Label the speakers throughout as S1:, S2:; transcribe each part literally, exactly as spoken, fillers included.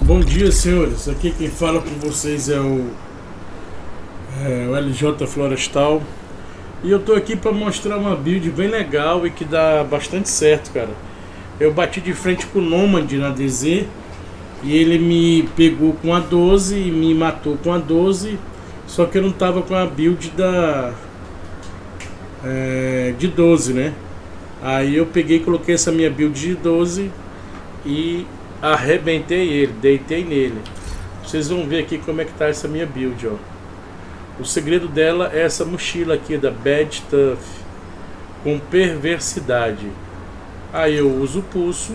S1: Bom dia, senhores. Aqui quem fala com vocês é o, é, o L J Florestal. E eu tô aqui para mostrar uma build bem legal e que dá bastante certo, cara. Eu bati de frente com o Nomad na D Z e ele me pegou com a doze e me matou com a doze. Só que eu não tava com a build da é, de doze, né? Aí eu peguei e coloquei essa minha build de doze e arrebentei ele, deitei nele. Vocês vão ver aqui como é que tá essa minha build, ó. O segredo dela é essa mochila aqui da Bad Stuff com perversidade. Aí eu uso o pulso,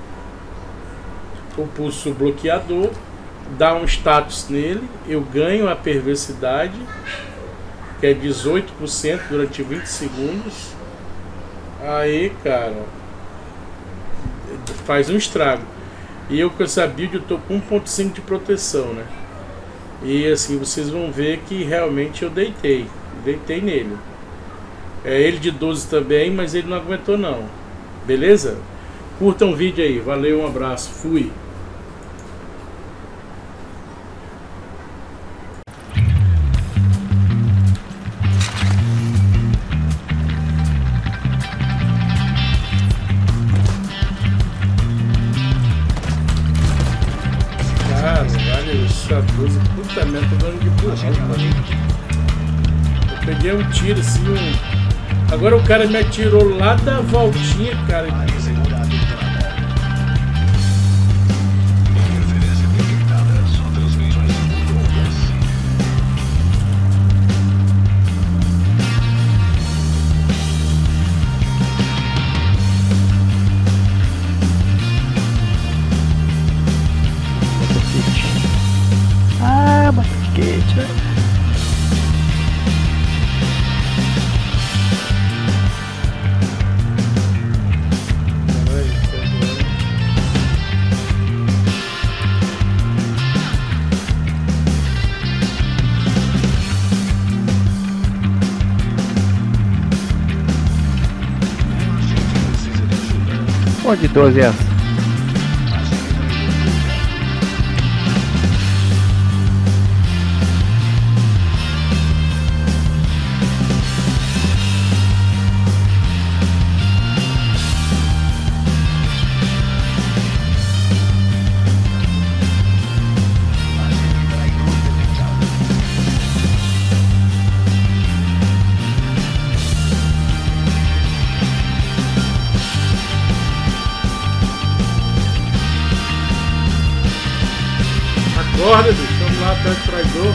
S1: o pulso bloqueador, dá um status nele, eu ganho a perversidade, que é dezoito por cento durante vinte segundos. Aí, cara, faz um estrago. E eu com essa build eu tô com um ponto cinco de proteção, né? E assim, vocês vão ver que realmente eu deitei, deitei nele. É ele de doze também, mas ele não aguentou não. Beleza? Curtam o vídeo aí, valeu, um abraço, fui! Essa doze, puta merda, tô dando de burrão, mano. Eu peguei um tiro assim, um... agora o cara me atirou lá da voltinha, cara.
S2: Qual de doze é essa?
S1: Acorda, bicho, vamos lá atrás do traidor.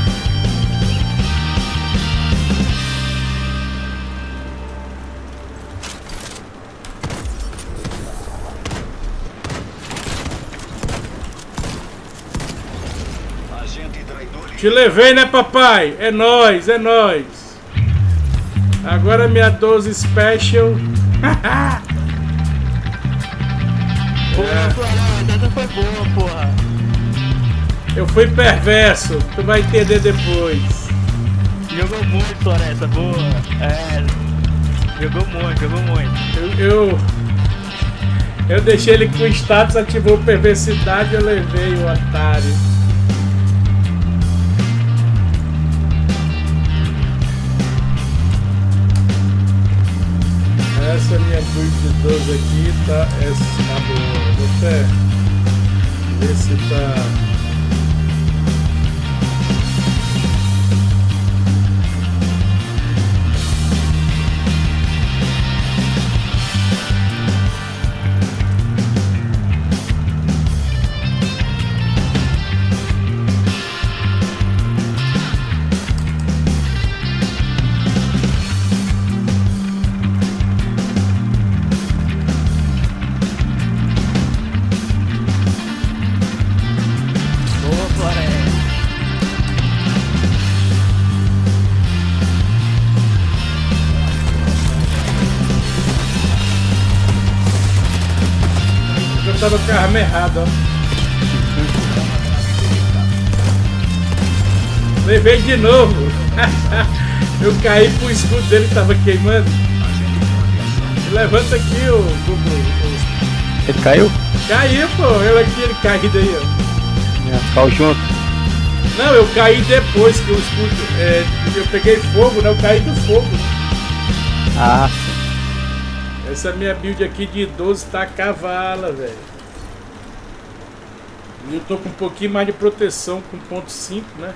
S1: Te levei, né, papai? É nóis, é nóis. Agora minha doze Special.
S3: Porra, essa foi boa, porra.
S1: Eu fui perverso, tu vai entender depois.
S3: Jogou muito, Floresta, boa. É, jogou muito, jogou muito.
S1: Eu, eu, eu deixei ele com status, ativou perversidade, eu levei o otário. Essa minha build de doze aqui tá, essa tá boa. Vou até ver se tá... Eu tava com a arma errada, ó. Levei de novo. Eu caí pro escudo dele que tava queimando. Levanta aqui, o Google.
S2: Ele caiu?
S1: Caiu, pô. Eu aqui, ele caído aí, ó.
S2: Caiu junto.
S1: Não, eu caí depois que o escudo. É, eu peguei fogo, né? Eu caí do fogo.
S2: Ah,
S1: Essa minha build aqui de doze tá cavala, velho. E eu tô com um pouquinho mais de proteção com ponto cinco, né?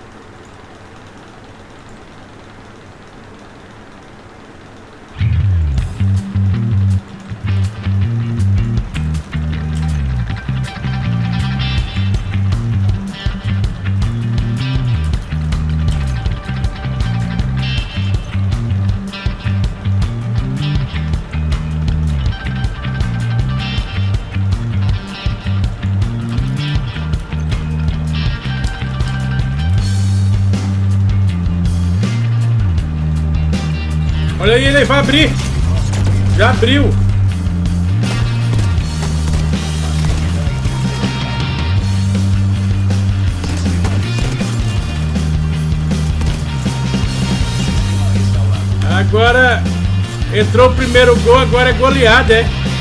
S1: Olha aí, ele vai abrir. Já abriu. Agora entrou o primeiro gol, agora é goleada, é?